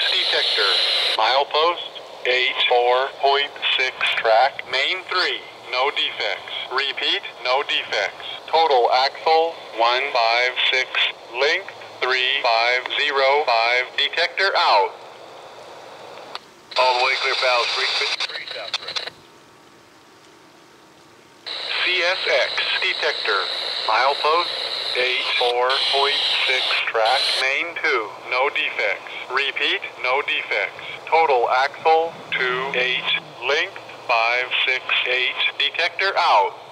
detector. Milepost 84.6 track. Main 3, no defects. Repeat, no defects. Total axle 156. Length 3505. Detector out. All the way clear pals, 353 south. CSX detector. Milepost 84.6 track. Main 2, no defects. Repeat, no defects. Total axle 28. Length 568. Detector out.